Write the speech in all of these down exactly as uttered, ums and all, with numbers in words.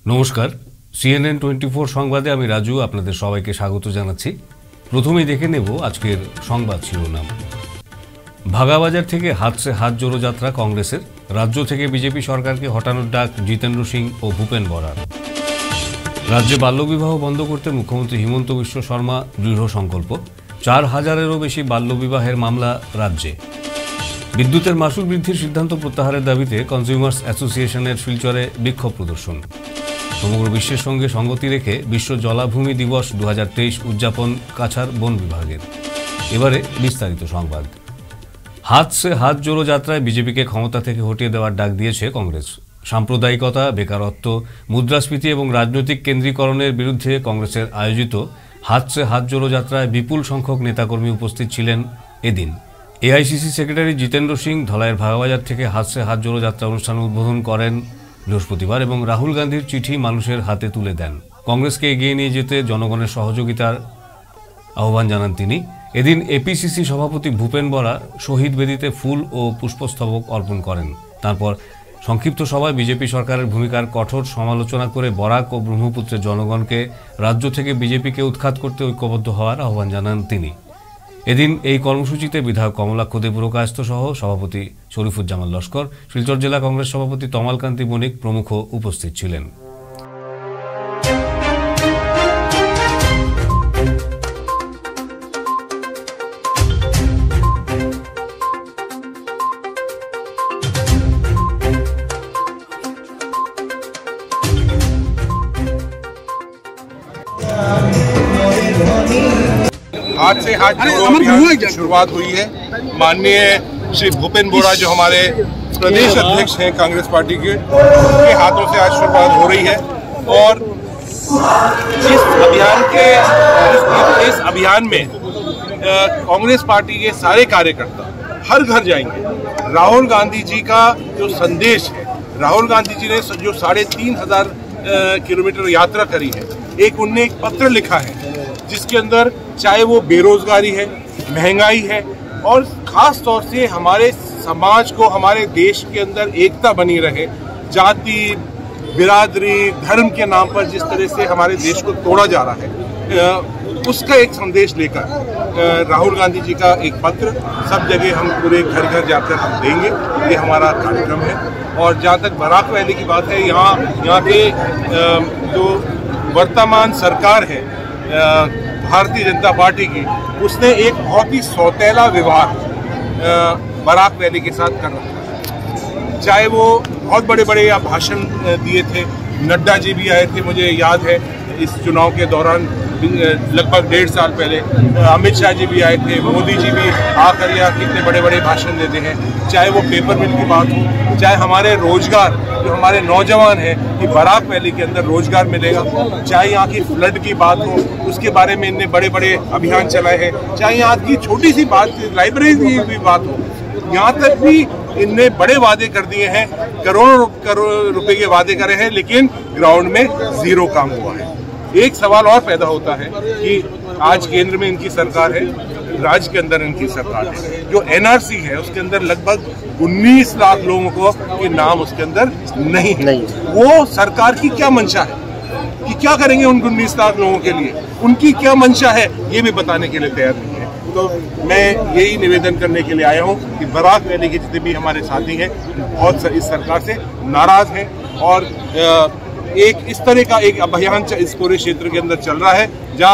नमस्कार सीएनएन चौबीस সংবাদে আমি রাজু আপনাদের সবাইকে স্বাগত জানাচ্ছি। প্রথমেই দেখে নেব আজকের সংবাদ শিরোনাম। ভাগাবাজার থেকে হাত সে হাত জোড়ো যাত্রা কংগ্রেসের, রাজ্য থেকে বিজেপি সরকারকে হটানোর ডাক জিতেন্দ্র সিং ও ভূপেন বরার। রাজ্যে বাল্যবিবাহ বন্ধ করতে মুখ্যমন্ত্রী হিমন্ত বিশ্ব শর্মা দৃঢ় সংকল্প, চার হাজারেরও বেশি বাল্যবিবাহের মামলা রাজ্যে। বিদ্যুতের মাশুল বৃদ্ধির সিদ্ধান্ত প্রত্যাহারের দাবিতে কনজিউমার্স অ্যাসোসিয়েশনের শিলচরে বিক্ষোভ প্রদর্শন। সমগ্র বিশ্বের সঙ্গে সঙ্গতি রেখে বিশ্ব জলাভূমি দিবস দু হাজার তেইশ উদযাপন কাছাড় বন বিভাগের। এবারে বিস্তারিত সংবাদ। হাত সে হাত জোড়ো যাত্রায় বিজেপিকে ক্ষমতা থেকে হটিয়ে দেওয়ার ডাক দিয়েছে কংগ্রেস। সাম্প্রদায়িকতা, বেকারত্ব, মুদ্রাস্ফীতি এবং রাজনৈতিক কেন্দ্রীকরণের বিরুদ্ধে কংগ্রেসের আয়োজিত হাত সে হাত জোড়ো যাত্রায় বিপুল সংখ্যক নেতাকর্মী উপস্থিত ছিলেন এদিন। এআইসিসি সেক্রেটারি জিতেন্দ্র সিং ধলাইয়ের ভাগাবাজার থেকে হাত সে হাত জোড়ো যাত্রা অনুষ্ঠান উদ্বোধন করেন বৃহস্পতিবার এবং রাহুল গান্ধীর চিঠি মানুষের হাতে তুলে দেন। কংগ্রেসকে এগিয়ে নিয়ে যেতে জনগণের সহযোগিতার আহ্বান জানান তিনি। এদিন এপিসিসি সভাপতি ভূপেন বরা শহীদ বেদিতে ফুল ও পুষ্পস্তবক অর্পণ করেন। তারপর সংক্ষিপ্ত সভায় বিজেপি সরকারের ভূমিকার কঠোর সমালোচনা করে বরাক ও ব্রহ্মপুত্রের জনগণকে রাজ্য থেকে বিজেপিকে উৎখাত করতে ঐক্যবদ্ধ হওয়ার আহ্বান জানান তিনি। এদিন এই কর্মসূচিতে বিধায়ক কমলাক্ষ দেবপুরকায়স্থ সহ সভাপতি শরীফুজ্জামান লস্কর, শিলচর জেলা কংগ্রেস সভাপতি তমালকান্তি বণিক প্রমুখ উপস্থিত ছিলেন। हाथ से हाथ जोड़ो अभियान की शुरुआत हुई है। माननीय श्री भूपेन बोरा जो हमारे प्रदेश अध्यक्ष हैं कांग्रेस पार्टी के, उनके हाथों से आज शुरुआत हो रही है और इस अभियान के इस, इस अभियान में कांग्रेस पार्टी के सारे कार्यकर्ता हर घर जाएंगे। राहुल गांधी जी का जो संदेश है, राहुल गांधी जी ने जो साढ़े तीन हजार किलोमीटर यात्रा करी है, एक उनने एक पत्र लिखा है जिसके अंदर चाहे वो बेरोजगारी है, महंगाई है और खास तौर से हमारे समाज को, हमारे देश के अंदर एकता बनी रहे, जाति बिरादरी धर्म के नाम पर जिस तरह से हमारे देश को तोड़ा जा रहा है, उसका एक संदेश लेकर राहुल गांधी जी का एक पत्र सब जगह हम पूरे घर घर जाकर हम देंगे। ये हमारा कार्यक्रम है। और जहाँ तक बराक वैली की बात है, यहाँ यहाँ के जो वर्तमान सरकार है भारतीय जनता पार्टी की, उसने एक बहुत ही सौतेला विवाद बराक वैली के साथ कर रखा है। चाहे वो बहुत बड़े बड़े या भाषण दिए थे, नड्डा जी भी आए थे, मुझे याद है इस चुनाव के दौरान लगभग डेढ़ साल पहले अमित शाह जी भी आए थे, मोदी जी भी आकर यहाँ कितने बड़े बड़े भाषण देते हैं। चाहे वो पेपर मिल की बात हो, चाहे हमारे रोजगार जो हमारे नौजवान हैं कि बराक वैली के अंदर रोजगार मिलेगा, चाहे यहाँ की फ्लड की बात हो, उसके बारे में इनने बड़े बड़े अभियान चलाए हैं, चाहे यहाँ की छोटी सी बात लाइब्रेरी की भी बात हो, यहाँ तक भी इनने बड़े वादे कर दिए हैं, करोड़ों करोड़ रुपए के वादे करे हैं, लेकिन ग्राउंड में जीरो काम हुआ है। एक सवाल और पैदा होता है कि आज केंद्र में इनकी सरकार है, राज्य के अंदर इनकी सरकार है, जो एनआरसी है उसके अंदर लगभग उन्नीस लाख लोगों को के नाम उसके अंदर नहीं है। नहीं। वो सरकार की क्या मंशा है कि क्या करेंगे उन उन्नीस लाख लोगों के लिए, उनकी क्या मंशा है ये भी बताने के लिए तैयार नहीं है। तो मैं यही निवेदन करने के लिए आया हूँ कि बराक वैली के जितने भी हमारे साथी हैं बहुत इस सरकार से नाराज हैं और एक इस तरह का एक अभियान इस पूरे क्षेत्र के अंदर चल रहा है जहां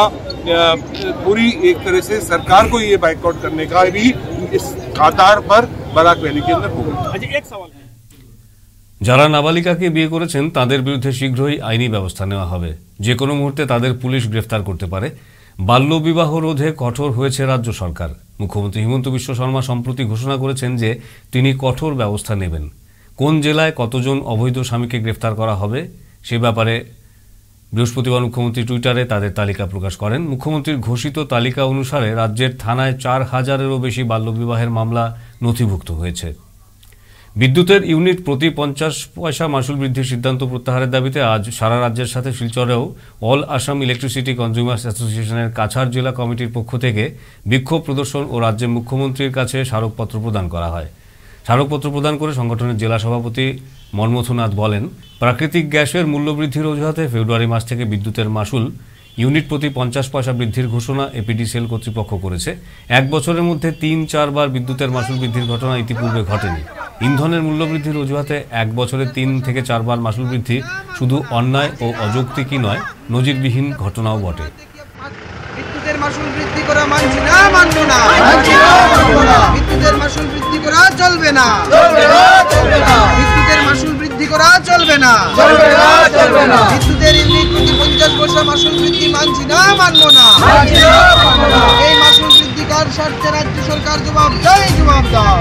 पूरी एक तरह से सरकार को ये बाइकआउट करने का भी इस कातार पर बराक वैली के अंदर होगा। एक सवाल है, যারা নাবালিকাকে বিয়ে করেছেন তাদের বিরুদ্ধে শীঘ্রই আইনি ব্যবস্থা নেওয়া হবে। যে কোনো মুহূর্তে তাদের পুলিশ গ্রেফতার করতে পারে। বাল্যবিবাহ রোধে কঠোর হয়েছে রাজ্য সরকার। মুখ্যমন্ত্রী হিমন্ত বিশ্ব শর্মা সম্প্রতি ঘোষণা করেছেন যে তিনি কঠোর ব্যবস্থা নেবেন। কোন জেলায় কতজন অবৈধ স্বামীকে গ্রেফতার করা হবে সে ব্যাপারে বৃহস্পতিবার মুখ্যমন্ত্রী টুইটারে তাদের তালিকা প্রকাশ করেন। মুখ্যমন্ত্রীর ঘোষিত তালিকা অনুসারে রাজ্যের থানায় চার হাজারেরও বেশি বাল্যবিবাহের মামলা নথিভুক্ত হয়েছে। বিদ্যুতের ইউনিট প্রতি পঞ্চাশ পয়সা মাশুল বৃদ্ধির সিদ্ধান্ত প্রত্যাহারের দাবিতে আজ সারা রাজ্যের সাথে শিলচরেও অল আসাম ইলেকট্রিসিটি কনজিউমার্স অ্যাসোসিয়েশনের কাছাড় জেলা কমিটির পক্ষ থেকে বিক্ষোভ প্রদর্শন ও রাজ্যের মুখ্যমন্ত্রীর কাছে স্মারকপত্র প্রদান করা হয়। স্মারকপত্র প্রদান করে সংগঠনের জেলা সভাপতি মনমথনাথ বলেন, প্রাকৃতিক গ্যাসের মূল্যবৃদ্ধির অজুহাতে ফেব্রুয়ারি মাস থেকে বিদ্যুতের মাসুল ইউনিট প্রতি পঞ্চাশ পয়সা বৃদ্ধির ঘোষণা এপিডিসিএল কর্তৃপক্ষ করেছে। এক বছরের মধ্যে তিন চারবার বিদ্যুতের মাসুল বৃদ্ধির ঘটনা ইতিপূর্বে ঘটেনি। ইন্ধনের মূল্যবৃদ্ধির অজুহাতে এক বছরে তিন থেকে চারবার মাসুল বৃদ্ধি শুধু অন্যায় ও অযৌক্তিকই নয়, নজিরবিহীন ঘটনাও বটে। বিদ্যুতের মাসুল বৃদ্ধি করা মানছি না, মানবো না। বিদ্যুতের মাসুল বৃদ্ধি করা চলবে না, বিদ্যুতের মাসুল বৃদ্ধি করা চলবে না, বিদ্যুতের ইউনিট প্রতি পঞ্চাশ পয়সা মাসুল বৃদ্ধি মানছি না, মানবো না। এই মাসুল বৃদ্ধি কার স্বার্থে রাজ্য সরকার জবাব দেয়, জবাব দাও।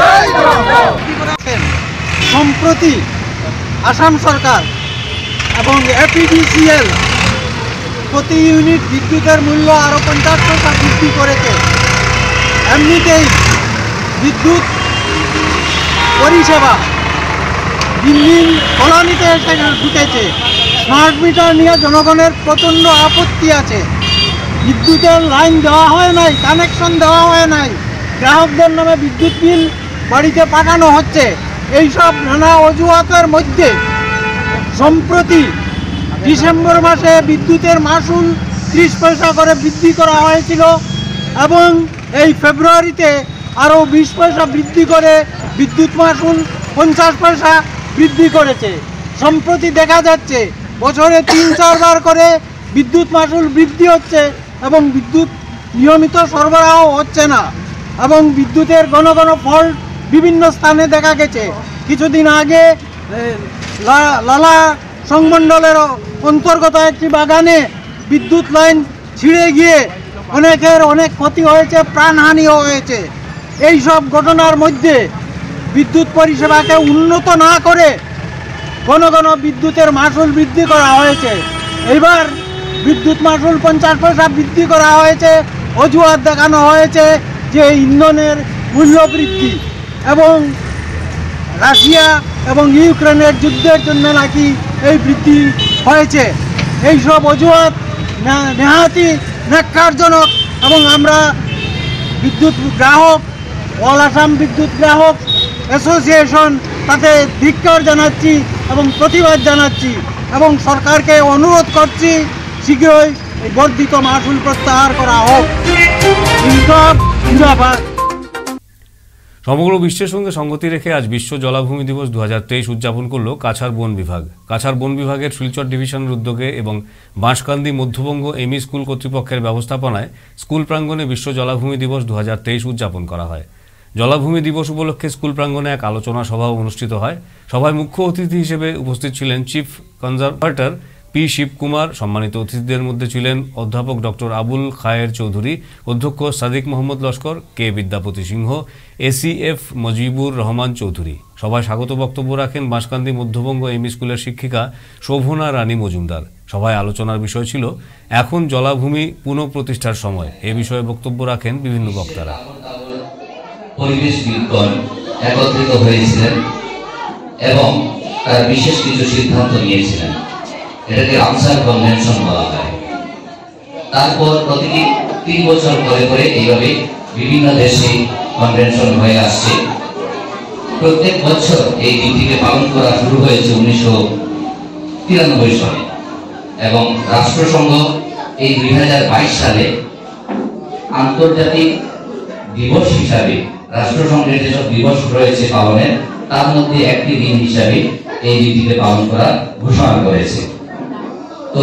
সম্প্রতি আসাম সরকার এবং এপিডিসিএল প্রতি ইউনিট বিদ্যুতের মূল্য আরও পঞ্চাশ পয়সা বৃদ্ধি করেছে। এমনিতেই বিদ্যুৎ পরিষেবা দিন দিন কলানিতে এসে ঢুকেছে। স্মার্ট মিটার নিয়ে জনগণের প্রচণ্ড আপত্তি আছে। বিদ্যুতের লাইন দেওয়া হয় নাই, কানেকশন দেওয়া হয় নাই, গ্রাহকদের নামে বিদ্যুৎ বিল বাড়িতে পাঠানো হচ্ছে। এইসব নানা অজুহাতের মধ্যে সম্প্রতি ডিসেম্বর মাসে বিদ্যুতের মাসুল ত্রিশ পয়সা করে বৃদ্ধি করা হয়েছিল এবং এই ফেব্রুয়ারিতে আরও বিশ পয়সা বৃদ্ধি করে বিদ্যুৎ মাসুল পঞ্চাশ পয়সা বৃদ্ধি করেছে। সম্প্রতি দেখা যাচ্ছে বছরে তিন চারবার করে বিদ্যুৎ মাসুল বৃদ্ধি হচ্ছে এবং বিদ্যুৎ নিয়মিত সরবরাহ হচ্ছে না এবং বিদ্যুতের ঘন ঘন ফল্ট বিভিন্ন স্থানে দেখা গেছে। কিছুদিন আগে লালা সংমণ্ডলের অন্তর্গত একটি বাগানে বিদ্যুৎ লাইন ছিঁড়ে গিয়ে অনেকের অনেক ক্ষতি হয়েছে, প্রাণহানিও হয়েছে। এই সব ঘটনার মধ্যে বিদ্যুৎ পরিষেবাকে উন্নত না করে ঘন ঘন বিদ্যুতের মাসুল বৃদ্ধি করা হয়েছে। এবার বিদ্যুৎ মাসুল পঞ্চাশ পয়সা বৃদ্ধি করা হয়েছে। অজুহাত দেখানো হয়েছে যে ইন্ধনের মূল্য বৃদ্ধি এবং রাশিয়া এবং ইউক্রেনের যুদ্ধের জন্য নাকি এই বৃদ্ধি হয়েছে। এইসব অজুহাত নেহাতি ন্যাক্কারজনক এবং আমরা বিদ্যুৎ গ্রাহক, অল আসাম বিদ্যুৎ গ্রাহক অ্যাসোসিয়েশন তাতে ধিক্কার জানাচ্ছি এবং প্রতিবাদ জানাচ্ছি এবং সরকারকে অনুরোধ করছি শীঘ্রই এই বর্ধিত মাসুল প্রত্যাহার করা হোক। জিন্দাবাদ। সমগ্র বিশ্বের সঙ্গে সঙ্গতি রেখে আজ বিশ্ব জলাভূমি দিবস দু হাজার তেইশ উদযাপন করল কাছাড় বন বিভাগ। কাছাড় বন বিভাগের শিলচর ডিভিশনের উদ্যোগে এবং বাঁশকান্দি মধ্যবঙ্গ এমই স্কুল কর্তৃপক্ষের ব্যবস্থাপনায় স্কুল প্রাঙ্গণে বিশ্ব জলাভূমি দিবস দু হাজার তেইশ উদযাপন করা হয়। জলাভূমি দিবস উপলক্ষে স্কুল প্রাঙ্গণে এক আলোচনা সভাও অনুষ্ঠিত হয়। সভায় মুখ্য অতিথি হিসেবে উপস্থিত ছিলেন চিফ কনজারভেটর পি শিবকুমার। সম্মানিত অতিথিদের মধ্যে ছিলেন অধ্যাপক ডক্টর আবুল খায়ের চৌধুরী, অধ্যক্ষ সাদিক মোহাম্মদ লস্কর, কে বিদ্যাপতি সিংহ, এসিএফ মজিবুর রহমান চৌধুরী। সভায় স্বাগত বক্তব্য রাখেন বাঁশকান্দি মধ্যবঙ্গ এমই স্কুলের শিক্ষিকা শোভনা রানী মজুমদার। সভায় আলোচনার বিষয় ছিল এখন জলাভূমি পুনঃপ্রতিষ্ঠার সময়। এ বিষয়ে বক্তব্য রাখেন বিভিন্ন বক্তারা। পরিবেশবিদগণ একত্রিত হয়েছিলেন এবং তার বিশেষ কিছু সিদ্ধান্ত নিয়েছিলেন। এটাকে রামসার কনভেনশন বলা হয়। তারপর প্রতিটি তিন বছর পরে পরে এইভাবে বিভিন্ন দেশে কনভেনশন হয়ে আসছে। প্রত্যেক বছর এই দিনটিকে পালন করা শুরু হয়েছে উনিশশো তিরানব্বই সালে এবং রাষ্ট্রসংঘ এই দুই হাজার বাইশ সালে আন্তর্জাতিক দিবস হিসাবে রাষ্ট্রসংঘের যেসব দিবস রয়েছে পালনের, তার মধ্যে একটি দিন হিসাবে এই দিনটিকে পালন করা ঘোষণা করেছে। তো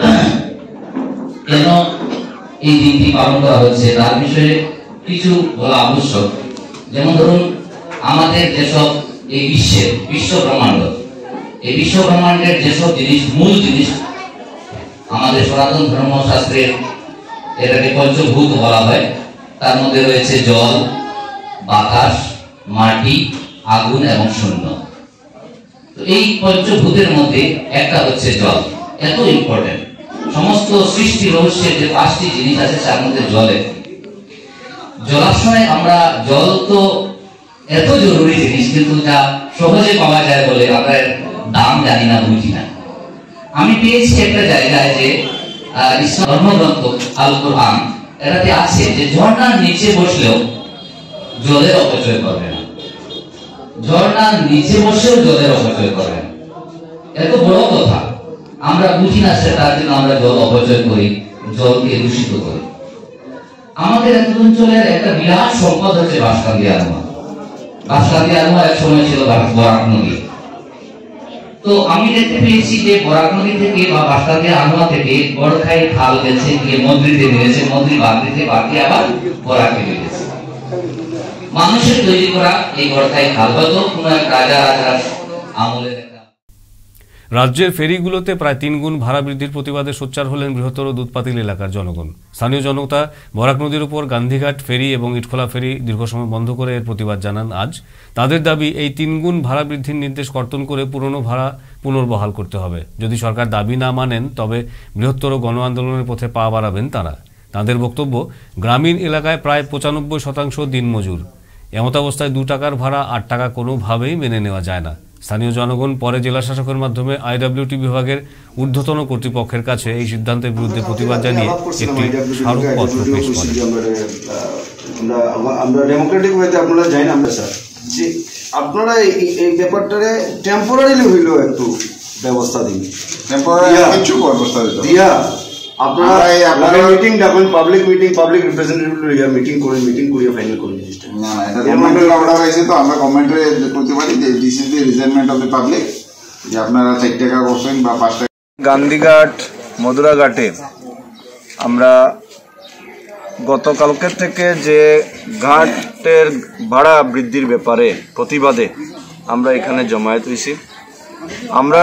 কেন এই দিনটি পালন করা হচ্ছে তার বিষয়ে কিছু বলা আবশ্যক। যেমন ধরুন, আমাদের যেসব এই বিশ্বের বিশ্ব ব্রহ্মাণ্ড, এই বিশ্ব ব্রহ্মাণ্ডের যেসব জিনিস, মূল জিনিস আমাদের সনাতন ধর্মশাস্ত্রের এটাকে পঞ্চভূত বলা হয়। তার মধ্যে রয়েছে জল, বাতাস, মাটি, আগুন এবং শূন্য। তো এই পঞ্চভূতের মধ্যে একটা হচ্ছে জল। এত ইম্পর্টেন্ট, সমস্ত সৃষ্টি রহস্যের যে পাঁচটি জিনিস আছে তার মধ্যে জল একটি। জলাশয়ে আমরা, জল তো এত জরুরি জিনিস কিন্তু যা সহজে পাওয়া যায় বলে আমরা দাম জানি না, বুঝি না। আমি পেয়েছি একটা জায়গায় যে ইসলাম ধর্মগ্রন্থ আল কোরআন, এটাতে আছে যে ঝর্ণার নিচে বসলেও জলের অপচয় করবে না। ঝর্ণার নিচে বসেও জলের অপচয় করেন। এত বড় কথা আমরা বুঝি না, সেটার জন্য আমরা জল অপচয় করি, জলকে দূষিত করি। আমাদের এত অঞ্চলের একটা বিরাট সম্পদ হচ্ছে বাঁশকান্দি আনোয়া। বাঁশকান্দি আনোয়া এক সময় ছিল বরাক নদী। তো আমি দেখতে পেয়েছি যে বরাক নদী থেকে বা বাঁশকান্দি আনোয়া থেকে বড়খাই খাল গেছে, গিয়ে মন্দিরে মিলেছে, মন্দির বাগড়িতে বাকি আবার বরাকে মিলেছে। মানুষের তৈরি করা এই বড়খাই খাল হয়তো কোনো এক রাজা রাজার আমলের। রাজ্যের ফেরিগুলোতে প্রায় তিন গুণ ভাড়া বৃদ্ধির প্রতিবাদে সোচ্চার হলেন বৃহত্তর দুধপাতিল এলাকার জনগণ। স্থানীয় জনতা বরাক নদীর উপর গান্ধীঘাট ফেরি এবং ইটখোলা ফেরি দীর্ঘ সময় বন্ধ করে এর প্রতিবাদ জানান আজ। তাদের দাবি, এই তিন গুণ ভাড়া বৃদ্ধির নির্দেশ কর্তন করে পুরনো ভাড়া পুনর্বহাল করতে হবে। যদি সরকার দাবি না মানেন তবে বৃহত্তর গণ আন্দোলনের পথে পা বাড়াবেন তারা। তাদের বক্তব্য, গ্রামীণ এলাকায় প্রায় পঁচানব্বই শতাংশ দিনমজুর। এমতাবস্থায় দু টাকার ভাড়া আট টাকা কোনোভাবেই মেনে নেওয়া যায় না। স্থানীয় জনগণ পরে জেলা শাসকের মাধ্যমে আইডব্লিউটি বিভাগের ঊর্ধ্বতন কর্তৃপক্ষের কাছে এই সিদ্ধান্তের বিরুদ্ধে প্রতিবাদ জানিয়ে একটি স্মারকপত্র পেশ করেন। আমরা ডেমোক্রেটিক ওয়েতে আপনারা জানেন আমরা স্যার যে আপনারা এই ব্যাপারটারে টেম্পোরারিলি হইল একটু ব্যবস্থা দিন, টেম্পোরারি কিছু ব্যবস্থা দিয়া আপনারা আপনারা মিটিং ডাকবেন, পাবলিক মিটিং, পাবলিক রিপ্রেজেন্টেটিভ লইয়া মিটিং করে মিটিং করিয়া ফাইনাল করে জিনিসটা। না না, এটা গভর্নমেন্টের অর্ডার হয়েছে, তো আমরা গভর্নমেন্টের করতে পারি যে this is the resentment of the public, যে আপনারা চার টাকা করছেন বা পাঁচ টাকা। গান্ধীঘাট মধুরাঘাটে আমরা গতকালকের থেকে যে ঘাটের ভাড়া বৃদ্ধির ব্যাপারে প্রতিবাদে আমরা এখানে জমায়েত হয়েছি। আমরা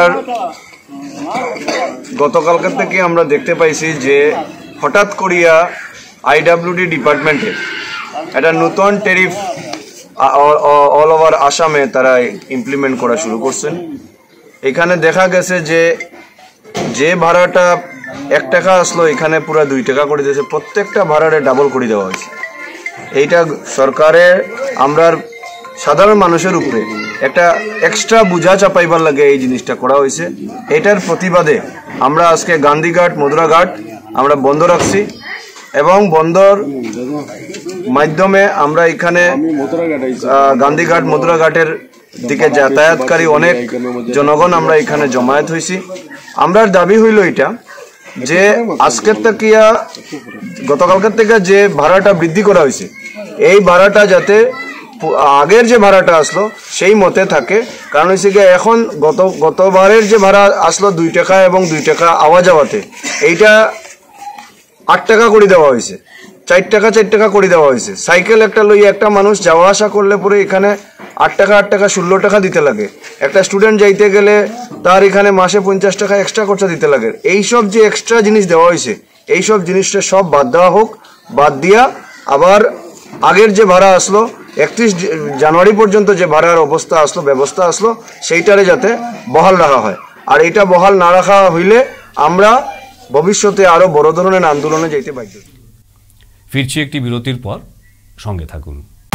গতকালকের থেকে আমরা দেখতে পাইছি যে হঠাৎ করিয়া আইডব্লিউডি ডিপার্টমেন্টে একটা নতুন ট্যারিফ অল ওভার আসামে তারা ইমপ্লিমেন্ট করা শুরু করছেন। এখানে দেখা গেছে যে যে ভাড়াটা এক টাকা আসলো এখানে পুরা দুই টাকা করে দিয়েছে, প্রত্যেকটা ভাড়ারে ডাবল করে দেওয়া হয়েছে। এইটা সরকারের আমরা সাধারণ মানুষের উপরে একটা এক্সট্রা বোঝা চাপাইবার লাগে এই জিনিসটা করা হয়েছে। এটার প্রতিবাদে আমরা আজকে গান্ধীঘাট মধুরাঘাট আমরা বন্ধ রাখছি এবং বন্ধর মাধ্যমে আমরা এখানে গান্ধীঘাট মধুরাঘাটের দিকে যাতায়াতকারী অনেক জনগণ আমরা এখানে জমায়েত হয়েছি। আমরার দাবি হইল এটা যে আজকের থেকে গতকালকের থেকে যে ভাড়াটা বৃদ্ধি করা হয়েছে এই ভাড়াটা যাতে আগের যে ভাড়াটা আসলো সেই মতে থাকে। কারণ হচ্ছে গিয়ে এখন গত গতবারের যে ভাড়া আসলো দুই টাকা এবং দুই টাকা আওয়া যাওয়াতে এইটা আট টাকা করে দেওয়া হয়েছে, চার টাকা চার টাকা করে দেওয়া হয়েছে। সাইকেল একটা লইয়া একটা মানুষ যাওয়া আসা করলে পরে এখানে আট টাকা আট টাকা ষোলো টাকা দিতে লাগে। একটা স্টুডেন্ট যাইতে গেলে তার এখানে মাসে পঞ্চাশ টাকা এক্সট্রা খরচা দিতে লাগে। এইসব যে এক্সট্রা জিনিস দেওয়া হয়েছে এইসব জিনিসটা সব বাদ দেওয়া হোক, বাদ দিয়া আবার আগের যে ভাড়া আসলো একত্রিশ জানুয়ারি পর্যন্ত যে ভাড়ার অবস্থা আসলো ব্যবস্থা আসলো সেইটারে যাতে বহাল রাখা হয়। আর এটা বহাল না রাখা হইলে আমরা ভবিষ্যতে আরো বড় ধরনের আন্দোলনে যাইতে বাধ্য। ফিরছি একটি বিরতির পর, সঙ্গে থাকুন।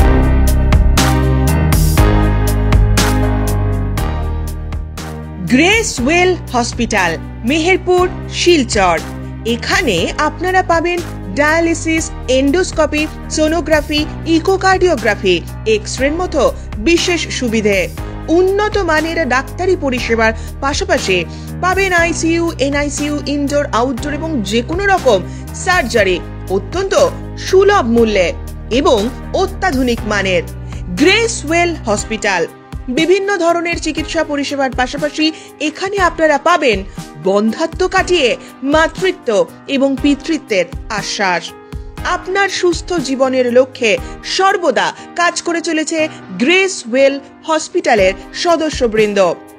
Grace Well hospital, Meherpur, Silchar. এখানে আপনারা পাবেন ডায়ালিসিস, এন্ডোস্কোপি, সোনোগ্রাফি, ইকোকার্ডিওগ্রাফি, এক্স-রের মতো বিশেষ সুবিধে। উন্নত মানের ডাক্তারি পরিষেবার পাশাপাশি পাবেন আইসিইউ, এনআইসিইউ, ইনডোর, আউটডোর এবং যে কোনো রকম সার্জারি অত্যন্ত সুলভ মূল্যে এবং অত্যাধুনিক মানের। গ্রেস ওয়েল হসপিটাল বিভিন্ন ধরনের চিকিৎসা পরিষেবার পাশাপাশি এখানে আপনারা পাবেন বন্ধাত্ব কাটিয়ে মাতৃত্ব এবং পিতৃত্বের আশ্বাস। আপনার সুস্থ জীবনের লক্ষ্যে সর্বদা কাজ করে চলেছে গ্রেস ওয়েল হসপিটালের সদস্যবৃন্দ।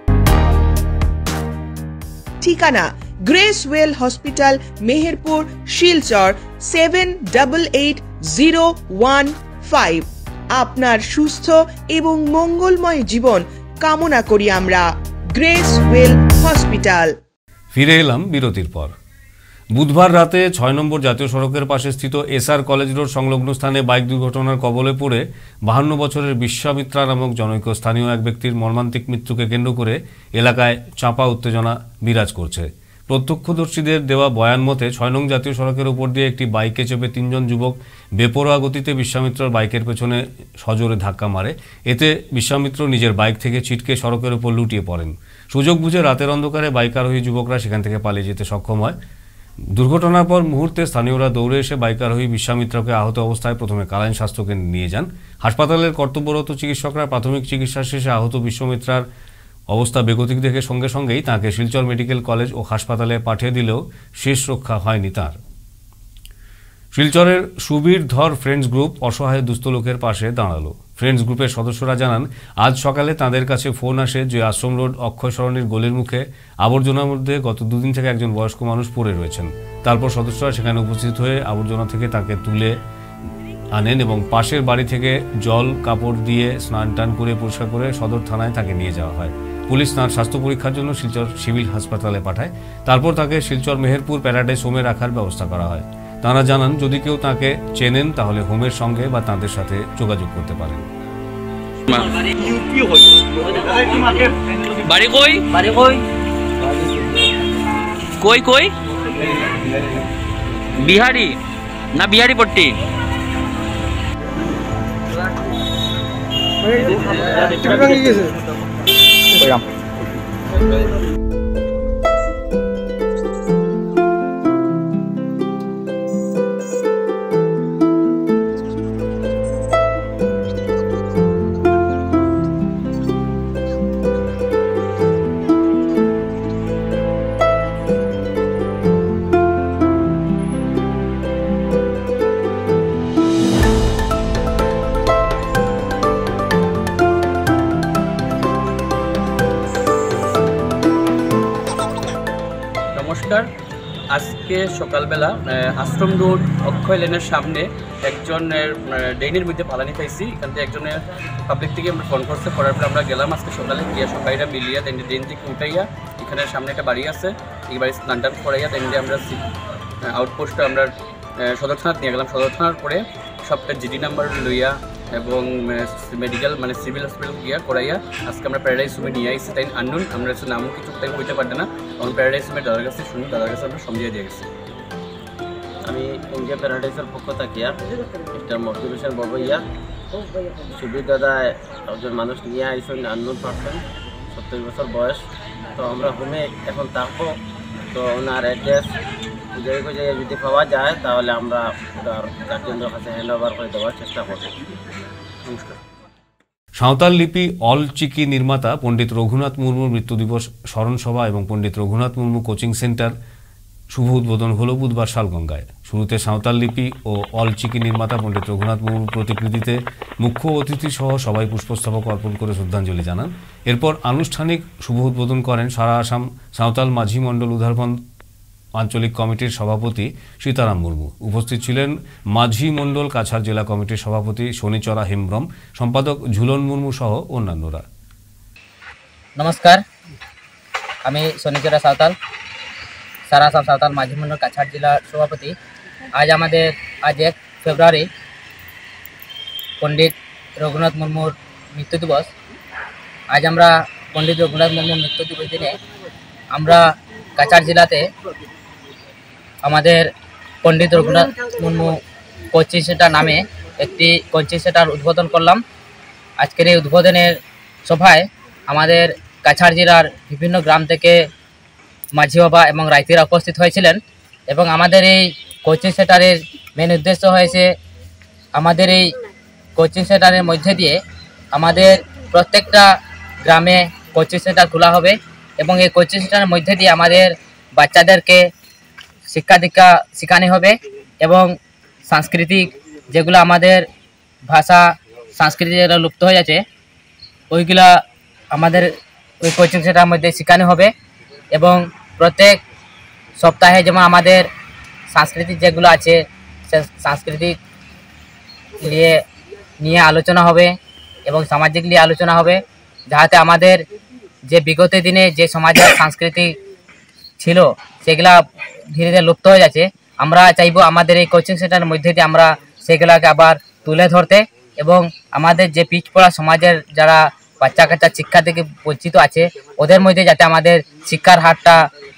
ঠিকানা Grace Well hospital, Meherpur, Silchar, seven double eight zero one five. আপনার সুস্থ এবং মঙ্গলময় জীবন কামনা করি আমরা। Grace Well hospital. ফিরে এলাম বিরতির পর। বুধবার রাতে ছয় নম্বর জাতীয় সড়কের পাশে স্থিত এসআর কলেজ রোড সংলগ্ন স্থানে বাইক দুর্ঘটনার কবলে পড়ে বাহান্ন বছরের বিশ্বামিত্রা নামক জনৈক স্থানীয় এক ব্যক্তির মর্মান্তিক মৃত্যুকে কেন্দ্র করে এলাকায় চাপা উত্তেজনা বিরাজ করছে। প্রত্যক্ষদর্শীদের দেওয়া বয়ান মতে ছয় নং জাতীয় সড়কের উপর দিয়ে একটি বাইকে চেপে তিনজন যুবক বেপরোয়া গতিতে বিশ্বামিত্রর বাইকের পেছনে সজোরে ধাক্কা মারে। এতে বিশ্বামিত্র নিজের বাইক থেকে ছিটকে সড়কের উপর লুটিয়ে পড়েন। সুযোগ বুঝে রাতের অন্ধকারে বাইক আরোহী যুবকরা সেখান থেকে পালিয়ে যেতে সক্ষম হয়। দুর্ঘটনার পর মুহূর্তে স্থানীয়রা দৌড়ে এসে বাইক আরোহী বিশ্বামিত্রকে আহত অবস্থায় প্রথমে কালাইন স্বাস্থ্যকেন্দ্রে নিয়ে যান। হাসপাতালের কর্তব্যরত চিকিৎসকরা প্রাথমিক চিকিৎসা শেষে আহত বিশ্বামিত্রার অবস্থা বেগতিক দেখে সঙ্গে সঙ্গেই তাঁকে শিলচর মেডিকেল কলেজ ও হাসপাতালে পাঠিয়ে দিলেও শেষ রক্ষা হয়নি তার। শিলচরের সুবীর ধর ফ্রেন্ডস গ্রুপ অসহায় দুস্থ লোকের পাশে দাঁড়ালো। ফ্রেন্ডস গ্রুপের সদস্যরা জানান, আজ সকালে তাদের কাছে ফোন আসে যে আশ্রম রোড অক্ষয় সরণির গলির মুখে আবর্জনার মধ্যে গত দুদিন থেকে একজন বয়স্ক মানুষ পড়ে রয়েছেন। তারপর সদস্যরা সেখানে উপস্থিত হয়ে আবর্জনা থেকে তাকে তুলে আনেন এবং পাশের বাড়ি থেকে জল কাপড় দিয়ে স্নান টান করে পরিষ্কার করে সদর থানায় তাকে নিয়ে যাওয়া হয়। পুলিশ তাঁর স্বাস্থ্য পরীক্ষার জন্য শিলচর সিভিল হাসপাতালে পাঠায়। তারপর তাকে শিলচর মেহেরপুর প্যারাডাইস হোমে রাখার ব্যবস্থা করা হয়। তাঁরা জানান, যদি কেউ তাকে চেনেন তাহলে হোমের সঙ্গে বা তাঁদের সাথে যোগাযোগ করতে পারেন। বাড়ি কই বাড়ি কই কই কই বিহারি না বিহারি পট্টি নমস্কার। আজকে সকালবেলা আশ্রম রোড অক্ষয় লেনের সামনে একজনের ড্রেনের মধ্যে পালানি পাইছি। এখান থেকে একজনের পাবলিক থেকে আমরা ফোন করছে, করার পরে আমরা গেলাম আজকে সকালে গিয়া সবাইরা মিলিয়া তেন ড্রেন থেকে উঠাইয়া এখানে সামনে একটা বাড়ি আছে, এই বাড়ি স্নান টান করাইয়া তেন আমরা আউটপোস্টে আমরা সদর থানার নিয়ে গেলাম। সদর থানার পরে সবটা জিডি নাম্বার লইয়া এবং মেডিকেল মানে সিভিল হসপিটাল গিয়া করাইয়া আজকে আমরা প্যারাডাইস হোমে নিয়ে আসছি। তাই আননুন আমরা নামও কিছু তাই হইতে পারবে না, তখন প্যারাডাইস হোমের দাদার কাছে শুনি, দাদার কাছে আমরা সমঝিয়ে দিয়ে গেছি। আমি ইন্ডিয়া প্যারাডাইসের পক্ষ থাকিয়া মিস্টার মোটিভেশন ববইয়া সুবীর দাদা একজন মানুষ নিয়ে আইসেন, আননোন পার্সন, সত্তর বছর বয়স। তো আমরা হোমে এখন থাকবো, তো ওনার অ্যাড্রেস খুঁজে খুঁজে যদি পাওয়া যায় তাহলে আমরা ওনার গার্জেনদের কাছে হ্যান্ড ওভার করে দেওয়ার চেষ্টা করব। নমস্কার। সাঁওতাল লিপি অল চিকি নির্মাতা পণ্ডিত রঘুনাথ মুর্মুর মৃত্যু দিবস স্মরণ সভা এবং পণ্ডিত রঘুনাথ মুর্মু কোচিং সেন্টার শুভ উদ্বোধন হল বুধবার শালগঙ্গায়। শুরুতে সাঁওতাল লিপি ও অল চিকি নির্মাতা পণ্ডিত রঘুনাথ মুর্মুর প্রতিকৃতিতে মুখ্য অতিথি সহ সবাই পুষ্পস্তবক অর্পণ করে শ্রদ্ধাঞ্জলি জানান। এরপর আনুষ্ঠানিক শুভ উদ্বোধন করেন সারা আসাম সাঁওতাল মাঝি মণ্ডল উদ্ধারবন্ধ আঞ্চলিক কমিটির সভাপতি সীতারাম মুর্মু। উপস্থিত ছিলেন মাঝি মণ্ডল কাছাড় জেলা কমিটির সভাপতি শনিচরা হেমব্রম, সম্পাদক ঝুলন মুর্মু সহ অন্যান্যরা। নমস্কার, আমি শনিচরা সাঁওতাল সারা আসাম সাঁওতাল মাঝি মণ্ডল কাছাড় জেলার সভাপতি। আজ আমাদের আজ এক ফেব্রুয়ারি পণ্ডিত রঘুনাথ মুর্মুর মৃত্যু দিবস। আজ আমরা পণ্ডিত রঘুনাথ মুর্মুর মৃত্যু দিবস দিনে আমরা কাছাড় জেলাতে আমাদের পণ্ডিত রঘুনাথ মুর্মু কোচিং সেন্টার নামে একটি কোচিং সেন্টার উদ্বোধন করলাম। আজকের এই উদ্বোধনের সভায় আমাদের কাছাড় জেলার বিভিন্ন গ্রাম থেকে মাঝি বাবা এবং রাইতিরা উপস্থিত হয়েছিলেন এবং আমাদের এই কোচিং সেন্টারের মেন উদ্দেশ্য হয়েছে আমাদের এই কোচিং সেন্টারের মধ্যে দিয়ে আমাদের প্রত্যেকটা গ্রামে কোচিং সেন্টার খোলা হবে এবং এই কোচিং সেন্টারের মধ্যে দিয়ে আমাদের বাচ্চাদেরকে শিক্ষা দীক্ষা শেখানো হবে এবং সাংস্কৃতিক যেগুলো আমাদের ভাষা সংস্কৃতি যেটা লুপ্ত হয়ে যাচ্ছে ওইগুলা আমাদের ওই কোচিং সেন্টারের মধ্যে শেখানো হবে এবং প্রত্যেক সপ্তাহে যেমন আমাদের সাংস্কৃতিক যেগুলো আছে সে সাংস্কৃতিক নিয়ে নিয়ে আলোচনা হবে এবং সামাজিক নিয়ে আলোচনা হবে, যাতে আমাদের যে বিগত দিনে যে সমাজের সংস্কৃতি ছিল সেগুলা ধীরে ধীরে লুপ্ত হয়ে যাচ্ছে। আমরা চাইবো আমাদের এই কোচিং সেন্টারের মধ্যে দিয়ে আমরা সেগুলাকে আবার তুলে ধরতে এবং আমাদের যে পিছপড়া সমাজের যারা বাচ্চা কাচ্চা শিক্ষা থেকে বঞ্চিত আছে ওদের মধ্যে যাতে আমাদের শিক্ষার হারটা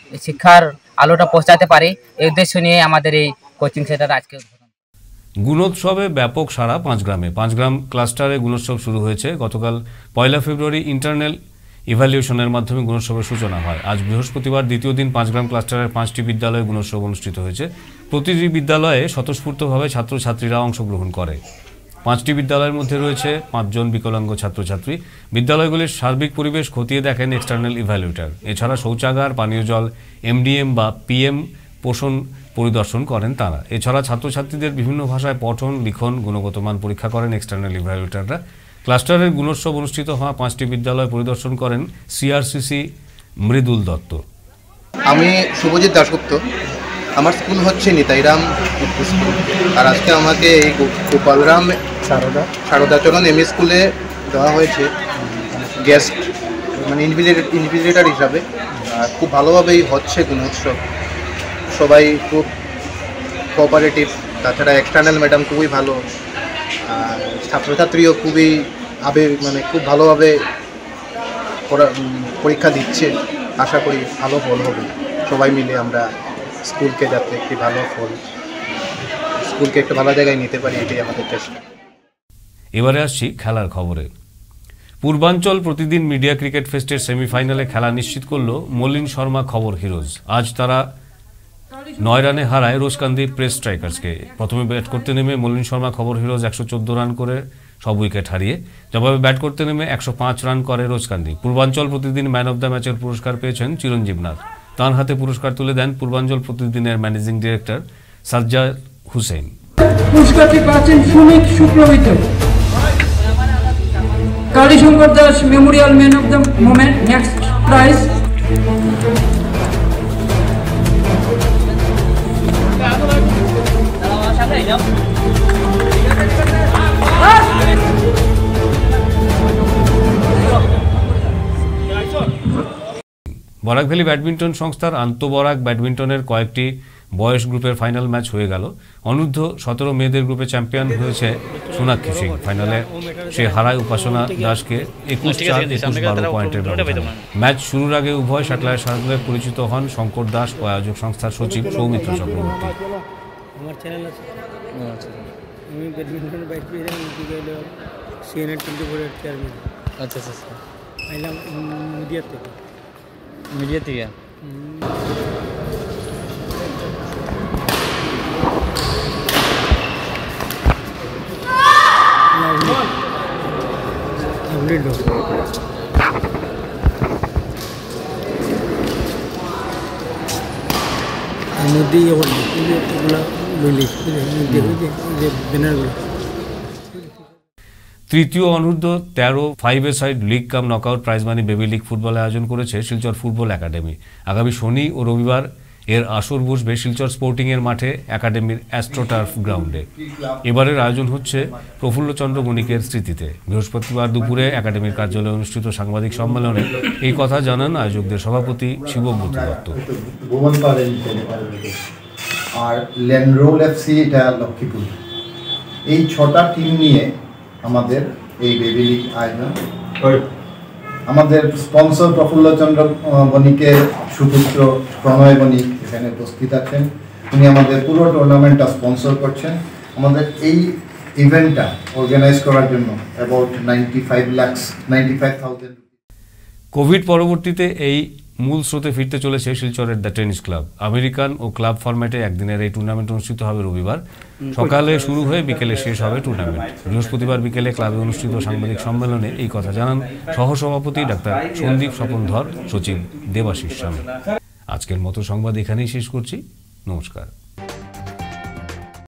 শিক্ষার আলোটা পৌঁছাতে পারি, এই উদ্দেশ্য নিয়ে আমাদের এই কোচিং সেন্টার আজকে। গুণোৎসবে ব্যাপক সাড়া পাঁচগ্রামে। পাঁচগ্রাম ক্লাস্টারে গুণোৎসব শুরু হয়েছে। গতকাল পয়লা ফেব্রুয়ারি ইন্টারনাল ইভ্যালুয়েশনের মাধ্যমে গুণোৎসবের সূচনা হয়। আজ বৃহস্পতিবার দ্বিতীয় দিন পাঁচগ্রাম ক্লাস্টারের পাঁচটি বিদ্যালয়ে গুণোৎসব অনুষ্ঠিত হয়েছে। প্রতিটি বিদ্যালয়ে স্বতঃস্ফূর্তভাবে ছাত্রছাত্রীরা অংশগ্রহণ করে। পাঁচটি বিদ্যালয়ের মধ্যে রয়েছে পাঁচজন বিকলাঙ্গ ছাত্রছাত্রী। বিদ্যালয়গুলির সার্বিক পরিবেশ খতিয়ে দেখেন এক্সটার্নাল ইভ্যালুয়েটর। এছাড়া শৌচাগার, পানীয় জল, এমডিএম বা পিএম পোষণ পরিদর্শন করেন তারা। এছাড়া ছাত্রছাত্রীদের বিভিন্ন ভাষায় পঠন, লিখন, গুণগত মান পরীক্ষা করেন এক্সটার্নাল ইভ্যালুয়েটররা। ক্লাস্টারের গুণোৎসব অনুষ্ঠিত হওয়া পাঁচটি বিদ্যালয় পরিদর্শন করেন সিআরসিসি মৃদুল দত্ত। আমি শুভজিৎ দাশগুপ্ত, আমার স্কুল হচ্ছে নিতাইরাম স্কুল, আর আজকে আমাকে এই গোপালরাম সারদা সারদাচরণ এম স্কুলে দেওয়া হয়েছে গেস্ট মানে ইনভিজিলেটর হিসাবে। আর খুব ভালোভাবেই হচ্ছে গুণোৎসব, সবাই খুব কোঅপারেটিভ, তাছাড়া এক্সটার্নাল ম্যাডাম খুবই ভালো, আর ছাত্রছাত্রীও খুবই আবেগ মানে খুব ভালোভাবে পরীক্ষা দিচ্ছে। আশা করি ভালো ফল হবে। সবাই মিলে আমরা স্কুলকে যাতে একটি ভালো ফল স্কুলকে একটা ভালো জায়গায় নিতে পারি, এটাই আমাদের চেষ্টা। এবারে আসছি খেলার খবরে। পূর্বাঞ্চল প্রতিদিন মিডিয়া ক্রিকেট ফেস্টের সেমিফাইনালে খেলা নিশ্চিত করল মলিন শর্মা খবর হিরোজ। আজ তারা নয় রানে হারায় রোজকান্দি প্রেস স্ট্রাইকার্সকে। প্রথমে ব্যাট করতে নেমে মলিন শর্মা খবর হিরোজ একশো চোদ্দ রান করে সব উইকেট হারিয়ে, জবাবে ব্যাট করতে নেমে একশো পাঁচ রান করে রোজকান্দি। পূর্বাঞ্চল প্রতিদিন ম্যান অব দ্য ম্যাচের পুরস্কার পেয়েছেন চিরঞ্জীব নাথ। তাঁর হাতে পুরস্কার তুলে দেন পূর্বাঞ্চল প্রতিদিনের ম্যানেজিং ডিরেক্টর সাজ্জাদ হুসেন। পুরস্কারটি পাচ্ছেন সুমিত শুক্লবিত, Kalishankar Das memorial man of the moment. Next prize Barak valley badminton সংস্থার আন্তঃবরাক ব্যাডমিন্টনের কয়েকটি বয়স গ্রুপের ফাইনাল ম্যাচ হয়ে গেল। অনূর্ধ্ব সতেরো মেয়েদের গ্রুপে চ্যাম্পিয়ন হয়েছে সোনাক্ষী সিং। ফাইনালে সে হারায় উপাসনা দাসকে একুশ চার একুশ বারো পয়েন্টের ব্যবধানে। ম্যাচ শুরুর আগে উভয় স্যাটেলাইট সার্কেলে পরিচিত হন শঙ্কর দাস ও আয়োজক সংস্থার সচিব সৌমিত্র চক্রবর্তী। আমার চ্যানেল আছে, আমি badminton bike CNN twenty four এর চেয়ারম্যান। আচ্ছা আচ্ছা আচ্ছা, আইলাম মিডিয়া থেকে মিডিয়া থেকে নদী এগুলা লইলে ব্যানারগুলো। তৃতীয় অনূর্ধ্ব তেরো five a side league cum knockout prize money baby league football আয়োজন করেছে শিলচর ফুটবল একাডেমি। আগামী শনি ও রবিবার এর আসর বসবে শিলচর স্পোর্টিং এর মাঠে একাডেমির অ্যাস্ট্রোটার্ফ গ্রাউন্ডে। এবারের আয়োজন হচ্ছে প্রফুল্লচন্দ্র বণিকের স্মৃতিতে। বৃহস্পতিবার দুপুরে একাডেমির কার্যালয়ে অনুষ্ঠিত সাংবাদিক সম্মেলনে এই কথা জানান আয়োজকদের সভাপতি শিবব্রত দত্ত। আর ল্যান্ডরোল এফসি এটা লক্ষ্মীপুর, এই ছটা টিম নিয়ে আমাদের এই বেবি লিগ আয়োজন। আমাদের স্পন্সর প্রফুল্লচন্দ্র বণিকের সুপুত্র প্রণয় বণিক এখানে উপস্থিত আছেন। উনি আমাদের পুরো টুর্নামেন্টটা স্পন্সর করছেন। আমাদের এই ইভেন্টটা অর্গানাইজ করার জন্য about ninety five lakhs ninety five thousand. Covid পরবর্তীতে এই মূল স্রোতে ফিরতে চলেছে শিলচরের দ্য টেনিস ক্লাব। আমেরিকান ও ক্লাব ফরম্যাটে একদিনের এই টুর্নামেন্ট অনুষ্ঠিত হবে রবিবার সকালে শুরু হয়ে বিকেলে শেষ হবে টুর্নামেন্ট। বৃহস্পতিবার বিকেলে ক্লাবে অনুষ্ঠিত সাংবাদিক সম্মেলনে এই কথা জানান সহসভাপতি ডাক্তার সন্দীপ স্বপনধর, সচিব দেবাশিস স্বামী। আজকের মতো সংবাদ এখানেই শেষ করছি। নমস্কার।